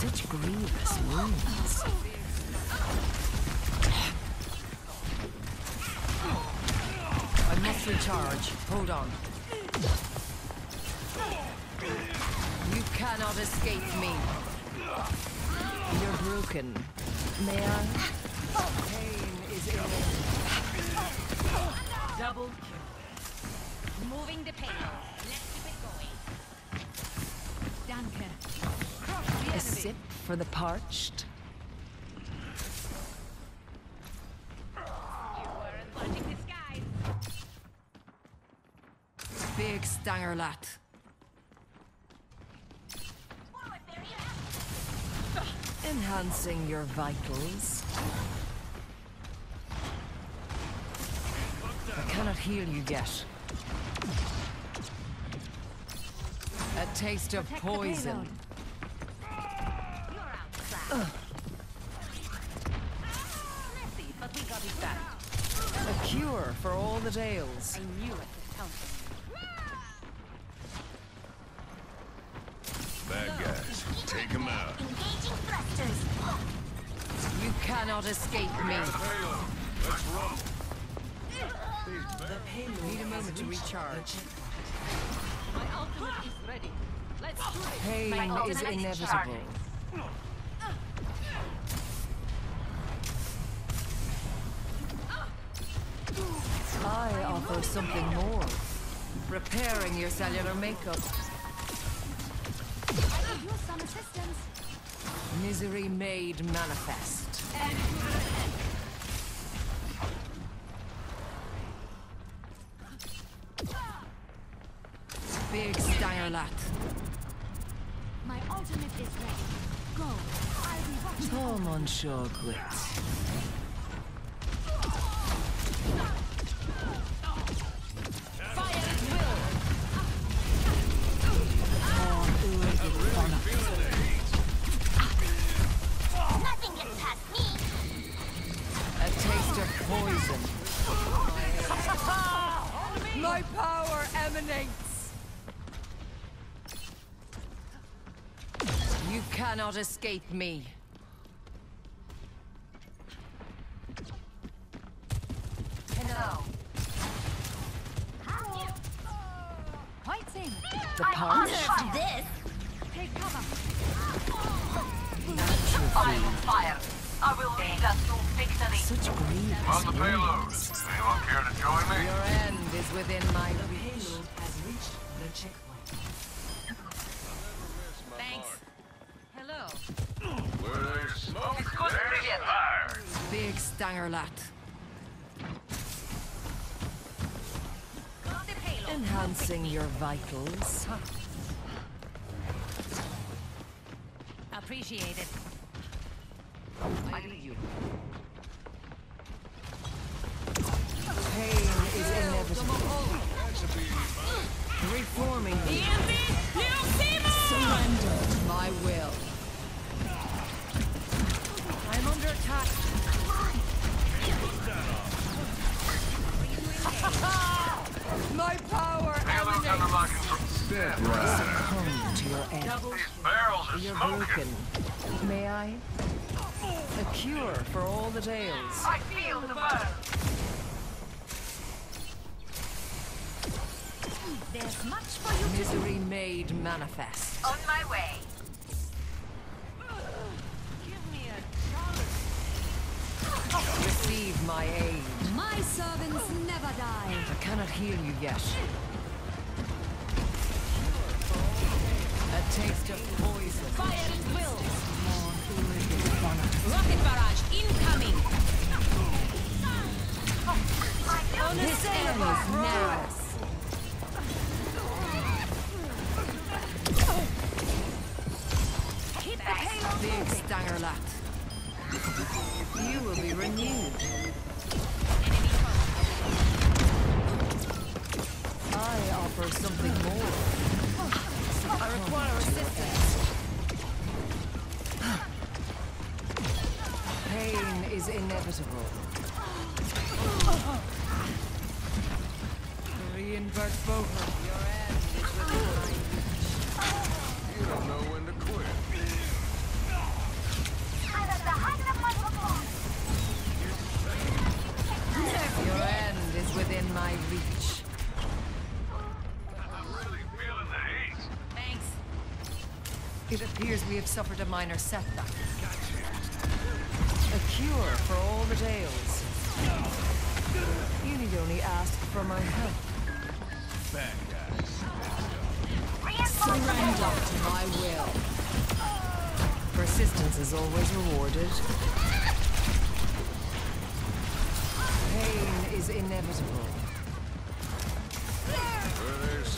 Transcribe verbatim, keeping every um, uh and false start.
Such grievous wounds. I must recharge. Hold on. You cannot escape me. You're broken. May I? Pain is in it. Double kill. Moving the payload. Let's keep it going. Danke. Crush the enemy. A sip for the parched. You weren't wanting disguise. Big Stangerlat. Enhancing your vitals. I cannot heal you yet. A taste of poison. You're messy, but we got it done. A cure for all the ails. I knew it would count on Bad guys, take them out. Engaging thrusters. You cannot escape me. Let's roll. Need a moment to recharge. My ultimate is ready. Let's do it. Pain My is ultimate is inevitable. charging. I offer something more. Repairing your cellular makeup. I could use some assistance. Misery made manifest. Big Stangerlat. My ultimate is ready. Go. I'll be watching. Oh, Monsieur Quit. Fire at will. Nothing gets past me. A taste of poison. My power emanates. You cannot escape me. Hello. Points in. The I'm punch. honored for this. Take cover. I will fire. I will lead us to victory. Such grievous On the payload. wounds. Anyone care to join me? Your end is within my reach. Thanks. Hello. Where there's smoke, It's good to there's be here. fire. Big Stangerlat. Got the payload. Enhancing your vitals. Appreciate it. I need you. Pain is inevitable. Reforming me. Surrender my will. I'm under attack. My power Payload's under lock and control. Succumb to your end. These barrels are You're smoking. broken. May I? A cure for all the ails. I feel the burn. There's much for you to Misery made manifest. On my way. give me a chance. Receive my aid. My servants never die. I cannot heal you yet. A taste of poison. Fire at will. Rocket barrage incoming. This end is now. Keep the payload Big moving. Stangerlat. You will be renewed. Enemy I offer something more. I require assistance. Pain is inevitable. Reinvert Boker. Your end is within my reach. You don't know when to quit. It appears we have suffered a minor setback. A cure for all the tales. You need only ask for my help. Bad guys. Surrender to my will. Persistence is always rewarded. Pain is inevitable. Where there's